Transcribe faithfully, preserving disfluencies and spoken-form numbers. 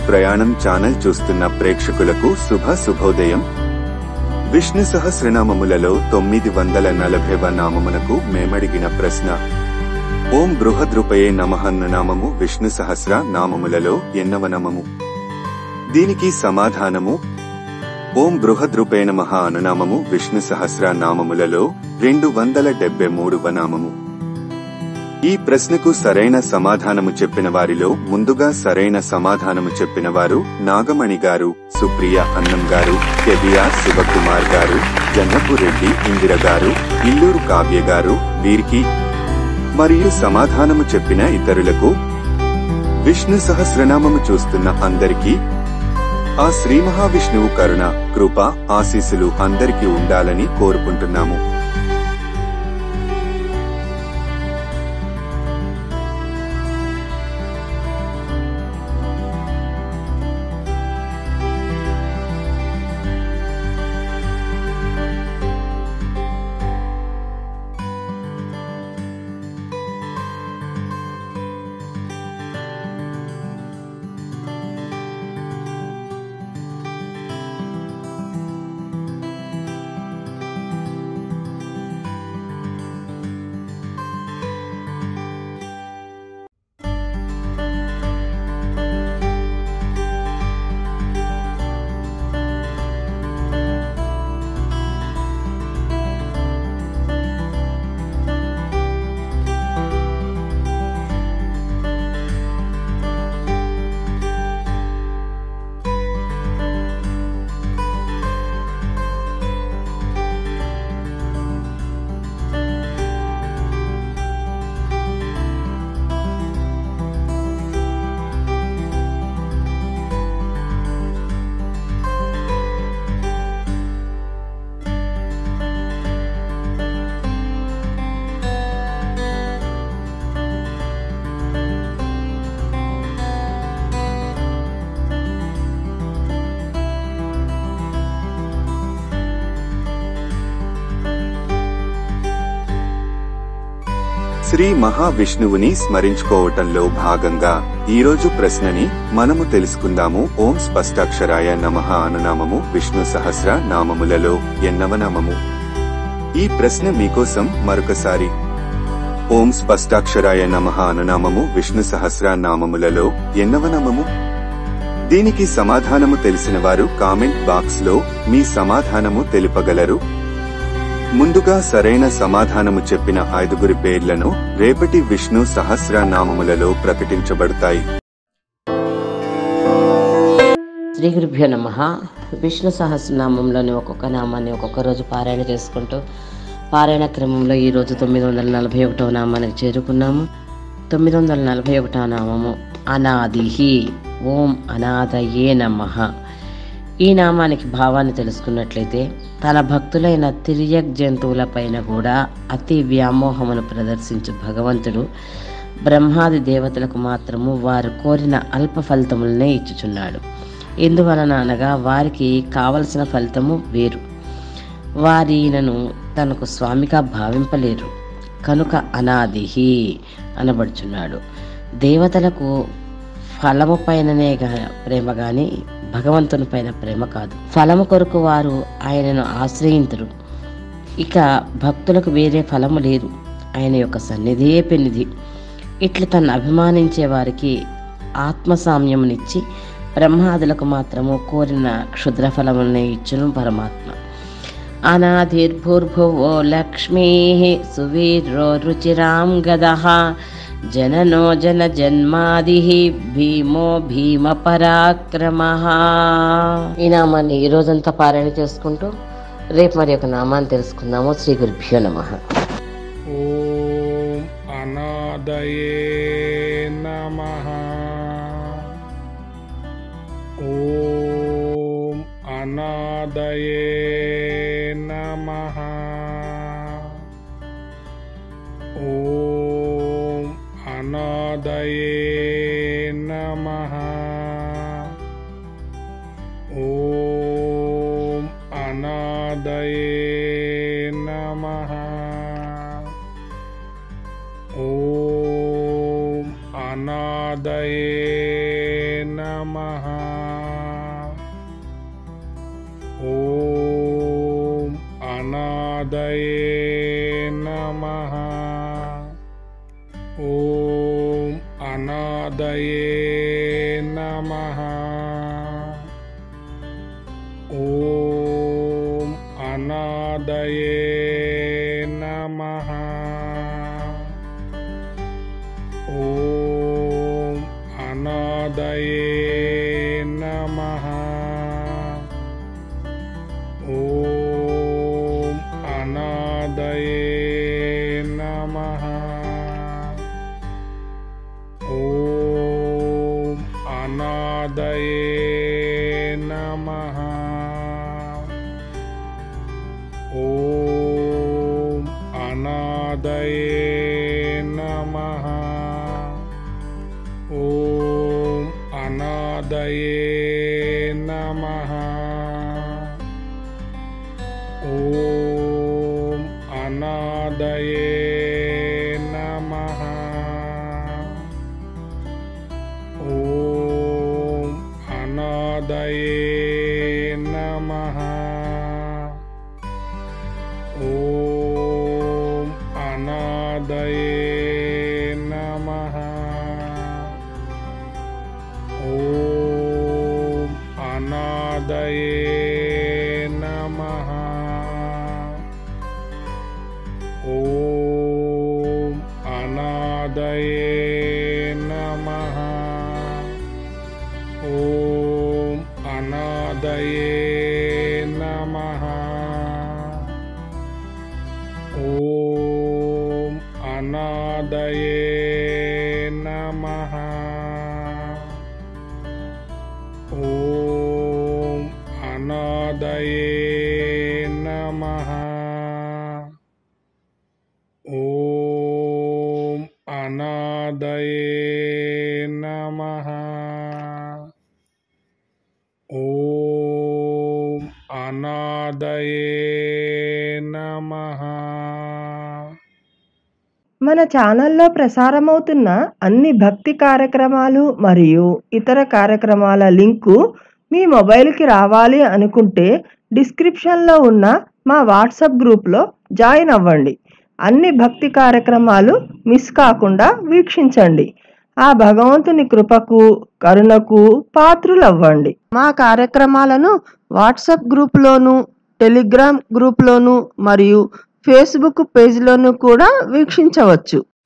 ప్రయాణం ఛానల్ చూస్తున్న ప్రేక్షకులకు శుభ శుభోదయం. విష్ణు సహస్రనామములలో తొమ్మిది వందల నలభైవ నామమునకు మేమడిగిన ప్రశ్న. ఓం బృహద్రూపయే నమః అన్న నామము విష్ణు సహస్ర నామములలో ఎన్నవ నామము? దీనికి సమాధానము ఓం బృహద్రూపే నమః అను నామము విష్ణు సహస్ర నామములలో రెండు వందల డెబ్బై మూడవ నామము. ఈ ప్రశ్నకు సరైన సమాధానము చెప్పిన వారిలో ముందుగా సరైన సమాధానము చెప్పిన వారు నాగమణి గారు, సుప్రియ అన్నం గారు, కెవిఆర్ శివకుమార్ గారు, జన్నపు రెడ్డి ఇందిర గారు, ఇల్లూరు కావ్య గారు. వీరికి మరియు సమాధానము చెప్పిన ఇతరులకు, విష్ణు సహస్రనామము చూస్తున్న అందరికీ ఆ శ్రీ మహావిష్ణువు కరుణ, కృప, ఆశీస్సులు అందరికీ ఉండాలని కోరుకుంటున్నాము. శ్రీ మహావిష్ణువుని స్మరించుకోవటంలో భాగంగా ఈరోజు ప్రశ్నని మనము తెలుసుకుందాము. ఓం స్పష్టాక్షరాయ నమః అనునామము విష్ణు సహస్ర నామములలో ఎన్నవ నామము? ఈ ప్రశ్న మీకోసం మరొకసారి. ఓం స్పష్టాక్షరాయ నమః అనునామము విష్ణు సహస్ర నామములలో ఎన్నవ నామము? దీనికి సమాధానము తెలిసిన వారు కామెంట్ బాక్స్ లో మీ సమాధానము తెలుపగలరు. ముందుగా సరైన సమాధానము చెప్పిన ఐదుగురి పేర్లను రేపటి విష్ణు సహస్ర నామములలో ప్రకటించబడతాయి. శ్రీ గురుభ్యో నమః. విష్ణు సహస్రనామంలోని ఒక్కొక్క నామాన్ని ఒక్కొక్క రోజు పారాయణ చేసుకుంటూ పారాయణ క్రమంలో ఈ రోజు తొమ్మిది వందల నలభై ఒకటవ నామానికి చేరుకున్నాము. తొమ్మిది వందల నలభై ఒకటవ నామము అనాదిహి. ఓం అనాథయే నమః. ఈ నామానికి భావాన్ని తెలుసుకున్నట్లయితే, తన భక్తులైన తిర్యక్ జంతువుల పైన కూడా అతి వ్యామోహమును ప్రదర్శించు భగవంతుడు బ్రహ్మాది దేవతలకు మాత్రము వారు కోరిన అల్ప ఫలితములనే ఇచ్చుచున్నాడు. ఎందువలన అనగా వారికి కావలసిన ఫలితము వేరు. వారినను తనకు స్వామిగా భావింపలేరు కనుక అనాదిహి అనబడుచున్నాడు. దేవతలకు ఫలము పైననే ప్రేమ గాని భగవంతుని పైన ప్రేమ కాదు. ఫలము కొరకు వారు ఆయనను ఆశ్రయించరు. ఇక భక్తులకు వేరే ఫలము లేదు. ఆయన యొక్క సన్నిధియే పెన్నిధి. ఇట్లు తను అభిమానించే వారికి ఆత్మసామ్యమునిచ్చి బ్రహ్మాదులకు మాత్రము కోరిన క్షుద్ర ఫలమునే ఇచ్చును పరమాత్మ. అనాదిర్భుర్భువో లక్ష్మీ సువీరో రుచిరాం గదః జననో జన జన్మాది భీమో భీమ పరాక్రమః. ఈ నామాన్ని ఈ రోజంతా పారాయణ చేసుకుంటూ రేపు మరి ఒక నామాన్ని తెలుసుకుందాము. శ్రీ గురుభ్యో నమః. ఓం అనాదయే నమః. ఓం అనాదయే నమః. ఓం అనాదయే నమః. ఓం అనాదయే నమః. ఓం అనాదయే నమః. నమః. ఓం అనాదయే నమః. ఓం అనాదయే నమః. ఓం అనాదయే నమః. ఓం అనాదయే నమః. ఓం అనాదయే నమః. ఓం అనాదయే నమః. ఓం అనాదయే నమః. ఓం అనాదయే నమః. ఓం అనాదయే నమః. ఓం అనాదయే నమః. ఓం అనాదయే నమః. ఓం అనాదయే నమః. ఓం అనాదయే నమః. ఓం అనాదయే నమః. ఓం అనాదయే నమః. ఓం అనాదయే నమః. ఓం అనాదయే నమః. మన ఛానల్లో ప్రసారమవుతున్న అన్ని భక్తి కార్యక్రమాలు మరియు ఇతర కార్యక్రమాల లింకు మీ మొబైల్కి రావాలి అనుకుంటే డిస్క్రిప్షన్లో ఉన్న మా వాట్సాప్ గ్రూప్లో జాయిన్ అవ్వండి. అన్ని భక్తి కార్యక్రమాలు మిస్ కాకుండా వీక్షించండి. ఆ భగవంతుని కృపకు కరుణకు పాత్రులవ్వండి. మా కార్యక్రమాలను వాట్సాప్ గ్రూప్లోను, టెలిగ్రామ్ గ్రూప్లోను మరియు ఫేస్బుక్ పేజ్లోను కూడా వీక్షించవచ్చు.